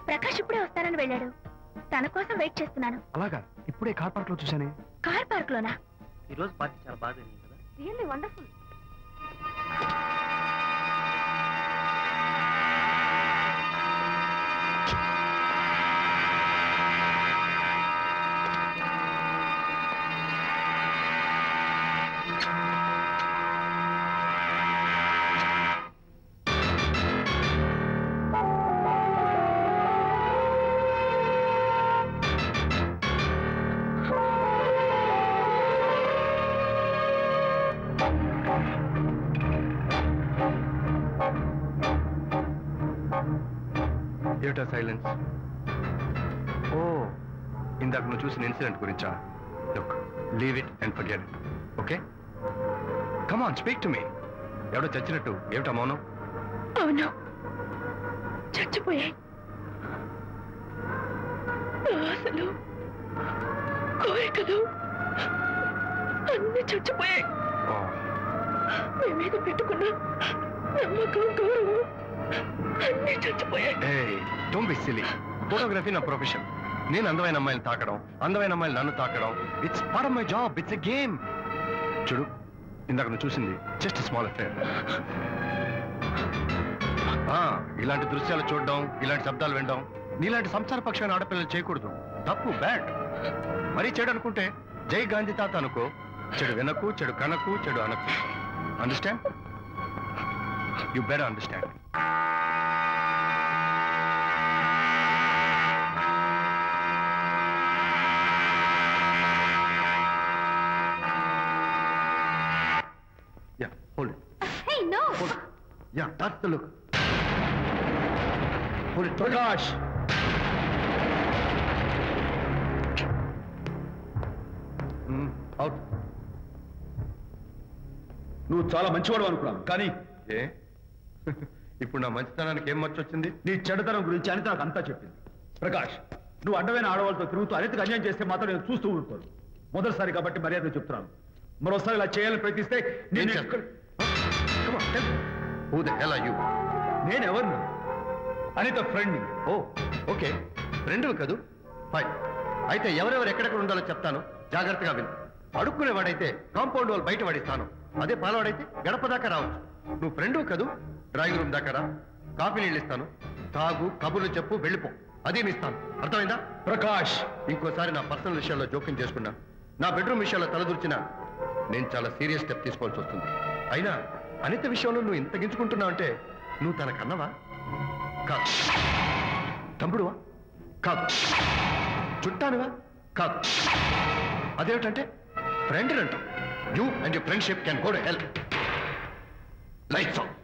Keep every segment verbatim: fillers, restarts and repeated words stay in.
ప్రకాష్ ఇప్పుడే వస్తానని వెళ్ళాడు. తన కోసం వెయిట్ చేస్తున్నాను. అలాగా? ఇప్పుడే కార్ పార్క్ లో చూసానే. కార్ పార్క్ లోనా? ఈ రోజు పార్టీ చాలా బాగా జరిగింది కదా. Really wonderful. ఏమిటా సైలెన్స్? ఓ, ఇందాక నువ్వు చూసిన ఇన్సిడెంట్ గురించా? Look, leave it and forget it. Okay, come on, speak to me. ఎవడో చచ్చినట్టు ఏమిటా మౌనం? అవును, చచ్చిపోయాయి. ఆశలు, కోరికలు అన్ని చచ్చిపోయాయి. మీ మీద పెట్టుకున్న నమ్మకం, గౌరవం అన్ని చచ్చిపోయాయి. Don't be silly. ఫోటోగ్రఫీ నా ప్రొఫెషన్. నేను అందమైన అమ్మాయిని తాకడం, అందమైన అమ్మాయిలు నన్ను తాకడం, it's part of my job. It's a game. చూడు, ఇందాక నువ్వు చూసింది జస్ట్ స్మాల్ అఫేర్. ఇలాంటి దృశ్యాలు చూడడం, ఇలాంటి శబ్దాలు వినడం నీలాంటి సంసార పక్షమైన ఆడపిల్లలు చేయకూడదు. తప్పు, బ్యాడ్. మరీ చెడు అనుకుంటే జై గాంధీ తాత అనుకో. చెడు వినకు, చెడు కనకు, చెడు అనకు. Understand? You better understand. Yeah, hold it. Hey, no! Hold it. Yeah, that's the look. Hold it. Prakash! Mm, out. నువ్వు చాలా మంచివాడు అనుకున్నాను, కానీ ఏ ఇప్పుడు నా మంచితనానికి ఏం మర్చి వచ్చింది? నీ చెడుతనం గురించి అనిత నాకు అంతా చెప్పింది. ప్రకాష్, నువ్వు అడ్డమైన ఆడవాళ్ళతో తిరుగుతూ అనితకు అన్యాయం చేస్తే మాత్రం నేను చూస్తూ ఉంటాను. మొదటిసారి కాబట్టి మర్యాద చెప్తున్నాను. మరోసారి ఇలా చేయాలని ప్రయత్నిస్తే నేను Who the hell are you? నేను ఎవరిని? అనిత ఫ్రెండ్. ఓ, ఓకే, ఫ్రెండ్ కదూ. ఫైన్. అయితే ఎవరెవరు ఎక్కడెక్కడ ఉండాలో చెప్తాను, జాగ్రత్తగా విను. అడుక్కునేవాడైతే కాంపౌండ్ వాళ్ళు బయట పడిస్తాను. అదే పాలవాడైతే గడప దాకా రావచ్చు. నువ్వు ఫ్రెండ్ కదూ, డ్రాయింగ్ రూమ్ దాకా రా. కాఫీ నీళ్ళు ఇస్తాను, తాగు, కబుర్లు చెప్పు, వెళ్ళిపో. అదేమి ఇస్తాను. అర్థమైందా? ప్రకాష్, ఇంకోసారి నా పర్సనల్ విషయాల్లో జోక్యం చేసుకున్నా, నా బెడ్రూమ్ విషయాల్లో తలదూర్చినా నేను చాలా సీరియస్ స్టెప్ తీసుకోవాల్సి వస్తుంది. అయినా అనిత విషయంలో నువ్వు ఇంత గించుకుంటున్నావు అంటే నువ్వు తన కన్నవా? కాదు. తమ్ముడువా? కాదు. చుట్టానువా? కాదు. అదేమిటంటే ఫ్రెండ్ అంటావు. You and your friendship can go to hell. Lights on.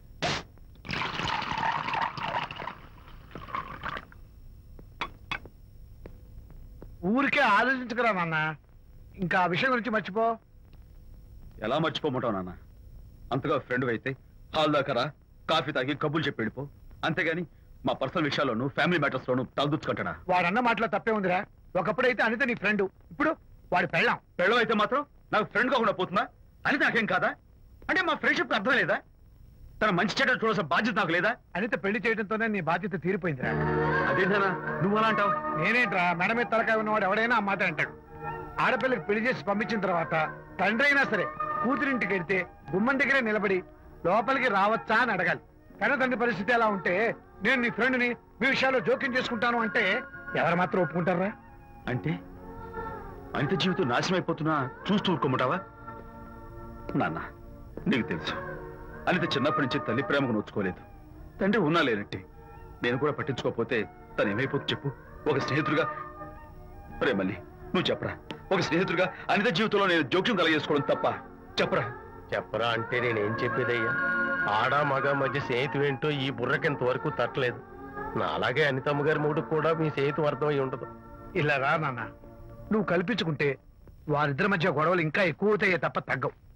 ఊరికే ఆలోచించుకురా నాన్న. ఇంకా ఆ విషయం గురించి మర్చిపో. ఎలా మర్చిపోమంటావు నాన్న? అంతగా ఫ్రెండ్ అయితే హాల్ దాకా కాఫీ తాగి కబుర్లు చెప్పి వెళ్ళిపో. అంతేగాని మా పర్సనల్ విషయాల్లోనూ ఫ్యామిలీ మ్యాటర్స్ లోనూ తలదూచుకుంటాడా? వాడన్న మాటలో తప్పే ఉందిరా. ఒకప్పుడైతే అనిత నీ ఫ్రెండ్, ఇప్పుడు వాడి పెళ్ళాం. పెళ్ళం అయితే మాత్రం నాకు ఫ్రెండ్ కాకుండా పోతుందా? అనిత నాకేం కాదా? అంటే మా ఫ్రెండ్షిప్ అర్థం లేదా? తన మంచి చెడ్డ చూడాల్సిన బాధ్యత నాకు లేదా? అనిత పెళ్లి చేయడంతోనే నీ బాధ్యత తీరిపోయిందిరా. అదేంటనా నువ్వు అలా అంటావు? నేనేంట్రా, మెడ మీద తలకాయ ఉన్నవాడు ఎవడైనా ఆ మాట అంటాడు. ఆడపిల్లకి పెళ్లి చేసి పంపించిన తర్వాత తండ్రి అయినా సరే కూతురింటికి వెళ్తే గుమ్మం దగ్గరే నిలబడి లోపలికి రావచ్చా అని అడగాలి. కన్న తండ్రి పరిస్థితి ఎలా ఉంటే నేను నీ ఫ్రెండ్ని మీ విషయాల్లో జోక్యం చేసుకుంటాను అంటే ఎవరు మాత్రం ఒప్పుకుంటారా? అంటే అనిత జీవితం నాశనం అయిపోతున్నా చూస్తూ ఊరుకోమంటావా? నాన్న, నీకు తెలుసు అనిత చిన్నప్పటి నుంచి తల్లి ప్రేమకు నోచుకోలేదు. తండ్రి ఉన్నా లేనట్టే. నేను కూడా పట్టించుకోకపోతే తను ఏమైపోతుంది చెప్పు? ఒక స్నేహితుడిగా ప్రేమల్ని నువ్వు చెప్పరా? ఒక స్నేహితుడిగా అనిత జీవితంలో నేను జోక్యం కలగేసుకోవడం తప్ప? చెప్పరా? చెప్పరా అంటే నేనేం చెప్పేదయ్యా? ఆడా మగ మధ్య స్నేహితు ఏంటో ఈ బుర్రకింత వరకు తట్టలేదు. నా అలాగే అనితమ్మ గారి మూడు కూడా మీ స్నేహితు అర్థమై ఉండదు. ఇలా రా నాన్న, నువ్వు కల్పించుకుంటే వారిద్దరి మధ్య గొడవలు ఇంకా ఎక్కువ అవుతాయే తప్ప తగ్గవు.